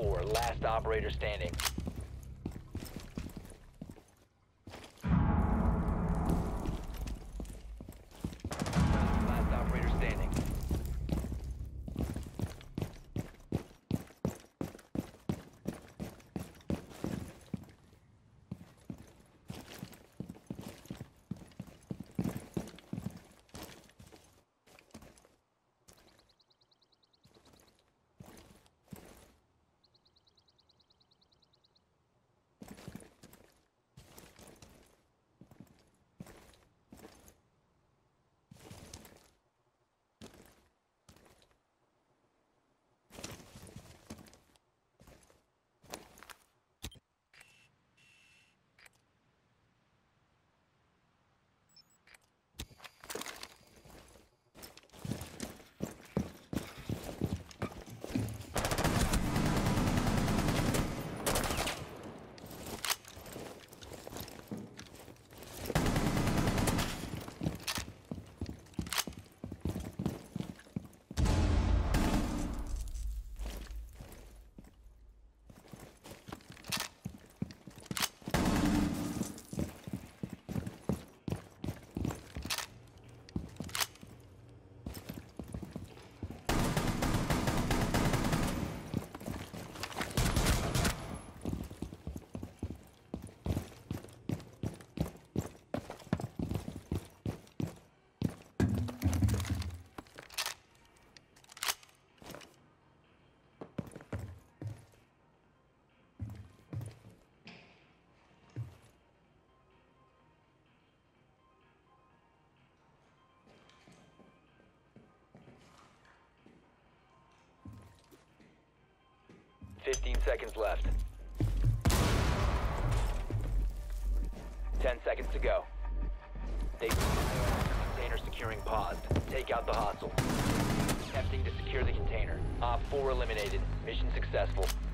4, last operator standing. Last operator standing. Fifteen seconds left. 10 seconds to go. Container securing paused. Take out the hostile. Attempting to secure the container. Op 4 eliminated. Mission successful.